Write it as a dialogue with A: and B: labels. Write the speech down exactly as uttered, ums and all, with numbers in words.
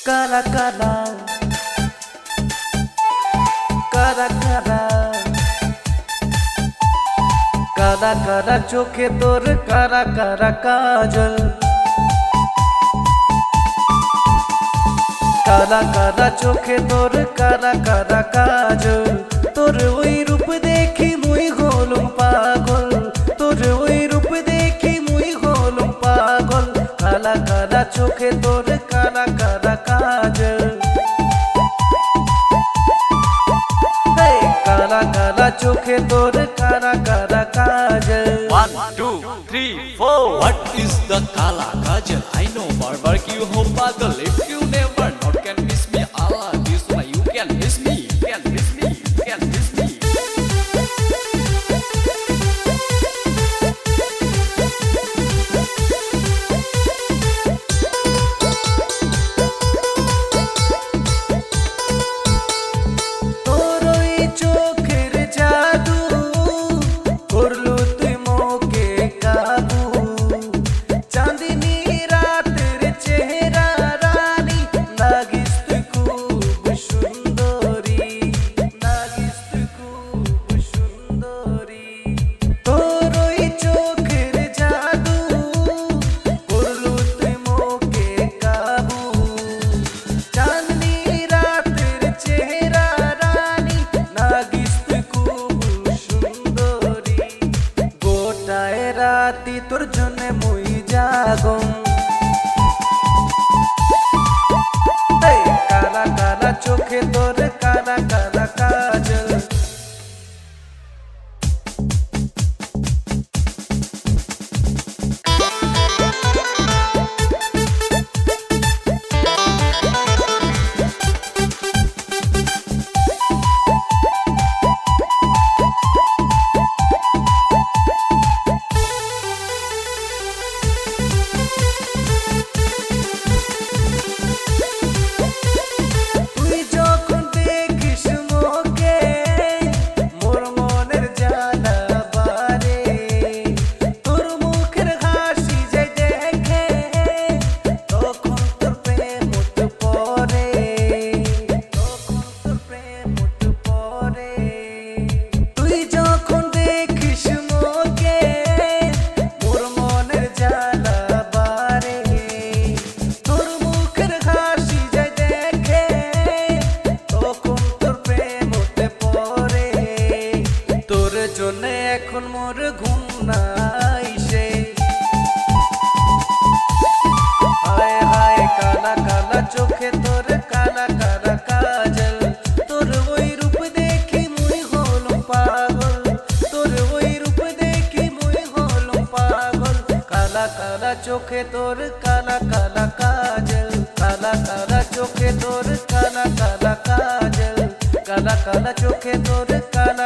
A: काला काला काला काला काला काला चोखे तोर काला काला काजल काला काला चोखे तोर काला काला काजल तोर ओई रूप देखी मुई होलुम पागल तोर ओई रूप देखी मुई होलुम पागल काला काला चोखे तोर काला काला काजल काला काला चोखे तोर काला काला काजल
B: One, two, three, four. What is the kala kajal? I know barbecue home pagal. If you never not can miss me, Allah this why you can miss me, can miss me, can miss me. राती तोर जने मुई जागम काला काला चोखे तोर काला काला काजल এখন মোর ঘুম নাই সে হায় হায় কালা কালা চোখে তোর কালা কালা কাজল তোর ওই রূপ দেখি মুই হলুম পাগল তোর ওই রূপ দেখি মুই হলুম পাগল কালা কালা চোখে তোর কালা কালা কাজল কালা কালা চোখে তোর কালা কালা কাজল কালা কালা চোখে তোর কালা